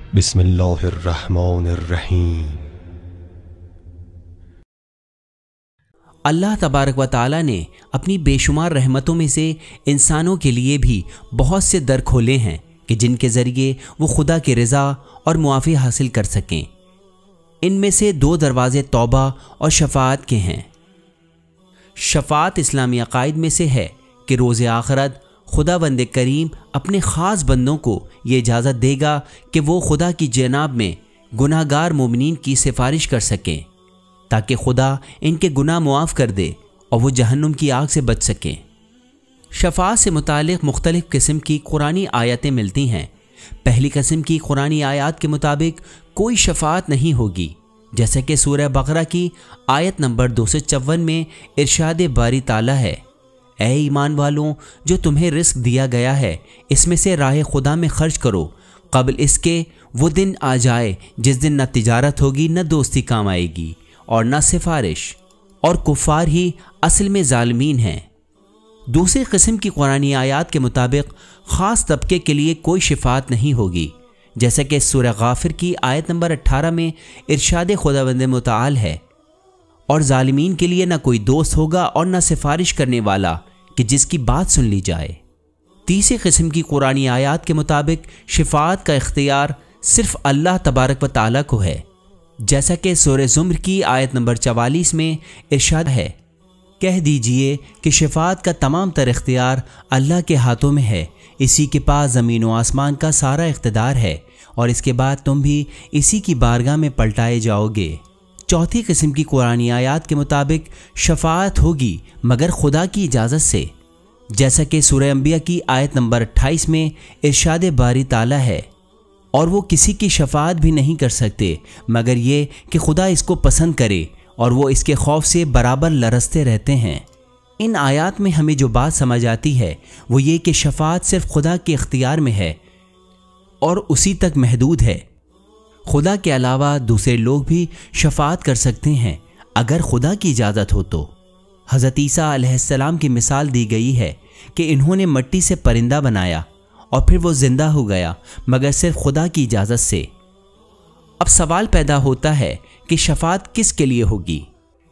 बिस्मिल्लाहिर्रहमानिर्रहीम। अल्लाह तबारक व ताला ने अपनी बेशुमार रहमतों में से इंसानों के लिए भी बहुत से दर खोले हैं कि जिनके ज़रिए वो खुदा की रज़ा और मुआफ़ी हासिल कर सकें। इनमें से दो दरवाज़े तौबा और शफ़ाअत के हैं। शफ़ाअत इस्लामी अक़ाइद में से है कि रोज़े आखिरत खुदावंद करीम अपने ख़ास बंदों को ये इजाज़त देगा कि वो खुदा की जनाब में गुनाहगार मोमिनीन की सिफारिश कर सकें ताकि खुदा इनके गुनाह मुआफ़ कर दे और वो जहन्नुम की आग से बच सकें। शफ़ाअत से मुतालिक मुख्तलिफ़ किस्म की कुरानी आयतें मिलती हैं। पहली किस्म की कुरानी आयत के मुताबिक कोई शफ़ाअत नहीं होगी, जैसे कि सूरह बकरा की आयत नंबर 254 में इरशाद बारी ताला है, ऐ ईमान वालों, जो तुम्हें रिस्क दिया गया है इसमें से राह खुदा में खर्च करो क़ब्ल इसके वो दिन आ जाए जिस दिन न तिजारत होगी न दोस्ती काम आएगी और न सिफारिश, और कुफ़ार ही असल में ज़ालिमीन हैं। दूसरी किस्म की कुरानी आयत के मुताबिक ख़ास तबके के लिए कोई शफ़ाअत नहीं होगी, जैसे कि सूरह गाफिर की आयत नंबर 18 में इरशाद खुदावंद मुताल है, और ज़ालिमीन के लिए न कोई दोस्त होगा और न सिफारिश करने वाला कि जिसकी बात सुन ली जाए। तीसरी किस्म की कुरानी आयत के मुताबिक शफ़ाअत का इख्तियार सिर्फ़ अल्लाह तबारक व ताला को है, जैसा कि सूरह ज़ुमर की आयत नंबर 44 में इरशाद है, कह दीजिए कि शफ़ाअत का तमाम तर इख्तियार अल्लाह के हाथों में है, इसी के पास ज़मीन व आसमान का सारा इख्तिदार है और इसके बाद तुम भी इसी की बारगाह में पलटाए जाओगे। चौथी किस्म की कुरानी आयत के मुताबिक शफ़ाअत होगी मगर खुदा की इजाज़त से, जैसा कि सूरह अंबिया की आयत नंबर 28 में इरशाद बारी ताला है, और वो किसी की शफ़ाअत भी नहीं कर सकते मगर ये कि खुदा इसको पसंद करे और वो इसके खौफ से बराबर लरसते रहते हैं। इन आयत में हमें जो बात समझ आती है वो ये कि शफ़ाअत सिर्फ खुदा के इख्तियार में है और उसी तक महदूद है। खुदा के अलावा दूसरे लोग भी शफ़ाअत कर सकते हैं अगर खुदा की इजाज़त हो तो। हज़रत ईसा अलैहिस्सलाम की मिसाल दी गई है कि इन्होंने मिट्टी से परिंदा बनाया और फिर वो ज़िंदा हो गया मगर सिर्फ खुदा की इजाज़त से। अब सवाल पैदा होता है कि शफ़ाअत किस के लिए होगी?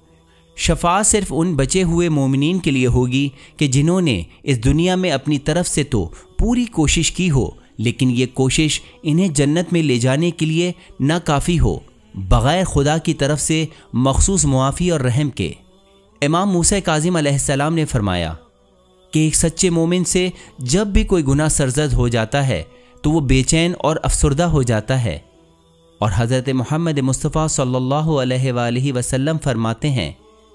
शफ़ाअत सिर्फ उन बचे हुए मोमिनीन के लिए होगी कि जिन्होंने इस दुनिया में अपनी तरफ से तो पूरी कोशिश की हो, लेकिन ये कोशिश इन्हें जन्नत में ले जाने के लिए ना काफ़ी हो बग़ैर खुदा की तरफ से मखसूस मुआफ़ी और रहम के। इमाम मूसा काज़िम अलैहिस्सलाम ने फरमाया कि एक सच्चे मोमिन से जब भी कोई गुनाह सरज़द हो जाता है तो वो बेचैन और अफसरदा हो जाता है, और हज़रत मोहम्मद मुस्तफ़ा सल्लल्लाहु अलैहि वसल्लम फरमाते हैं,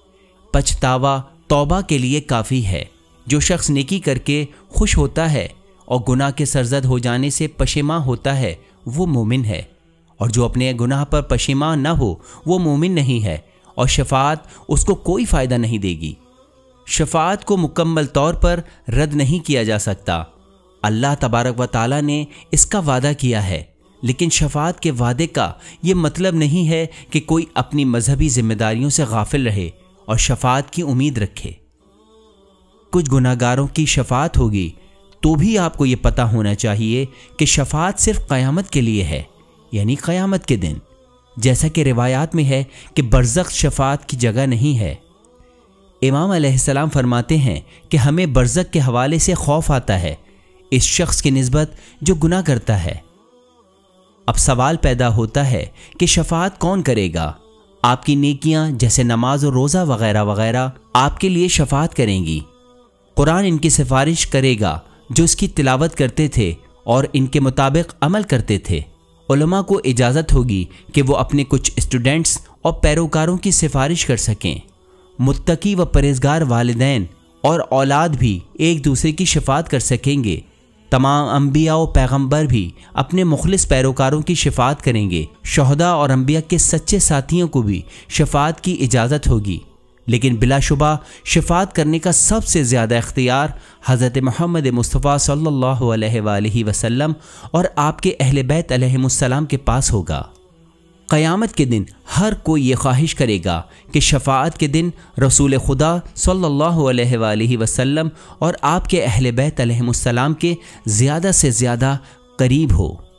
पछतावा तौबा के लिए काफ़ी है। जो शख्स नेकी करके खुश होता है और गुनाह के सरज़द हो जाने से पशेमा होता है वो मोमिन है, और जो अपने गुनाह पर पशेमा न हो वो मोमिन नहीं है और शफ़ाअत उसको कोई फ़ायदा नहीं देगी। शफ़ाअत को मुकम्मल तौर पर रद्द नहीं किया जा सकता। अल्लाह तबारक व ताला ने इसका वादा किया है, लेकिन शफ़ाअत के वादे का ये मतलब नहीं है कि कोई अपनी मजहबी जिम्मेदारियों से गाफिल रहे और शफ़ाअत की उम्मीद रखे। कुछ गुनाहगारों की शफ़ाअत होगी तो भी आपको ये पता होना चाहिए कि शफ़ाअत सिर्फ क़यामत के लिए है, यानी क़यामत के दिन, जैसा कि रिवायात में है कि बरज़ख शफ़ाअत की जगह नहीं है। इमाम अलैहिस्सलाम फरमाते हैं कि हमें बरज़ख के हवाले से खौफ आता है इस शख्स की निस्बत जो गुनाह करता है। अब सवाल पैदा होता है कि शफ़ाअत कौन करेगा? आपकी नेकियां जैसे नमाज और रोज़ा वगैरह वगैरह आपके लिए शफ़ाअत करेंगी। कुरान इनकी सिफारिश करेगा जो इसकी तिलावत करते थे और इनके मुताबिक अमल करते थे। उलमा को इजाज़त होगी कि वो अपने कुछ स्टूडेंट्स और पैरोकारों की सिफारिश कर सकें। मुत्तकी व परहेज़गार वालिदैन और औलाद भी एक दूसरे की शफ़ाअत कर सकेंगे। तमाम अंबिया और पैगंबर भी अपने मुखलिस पैरोकारों की शफ़ाअत करेंगे। शुहदा और अंबिया के सच्चे साथियों को भी शफ़ाअत की इजाज़त होगी, लेकिन बिलाशुबा शफ़ाअत करने का सबसे ज़्यादा इख्तियार हज़रत मोहम्मद मुस्तफ़ा सल्लल्लाहु अलैहि वसल्लम और आपके अहले बैत अलैहिमुस्सलाम के पास होगा। क़यामत के दिन हर कोई ये ख्वाहिश करेगा कि शफ़ाअत के दिन रसूल खुदा सल्लल्लाहु अलैहि वसल्लम और आपके अहले बैत अलैहिमुस्सलाम के ज़्यादा से ज़्यादा करीब हो।